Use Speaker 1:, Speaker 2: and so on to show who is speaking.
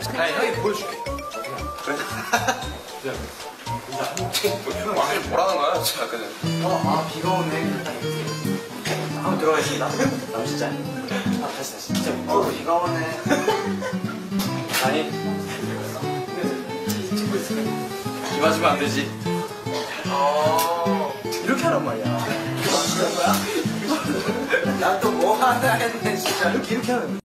Speaker 1: 아니 형이 보여줄게. 그래? 형 왕이 뭐라는 거야? 진짜 그냥.
Speaker 2: 비가 오네. 한번 들어가겠습니다. 진짜. 다시. 진짜. 비가 오네.
Speaker 1: 아니. 찍고 있어. 비 맞으면 안 되지. 이렇게 하란 말이야.
Speaker 2: 나 또 뭐 하나 했네, 진짜.
Speaker 1: 이렇게 하는 거야.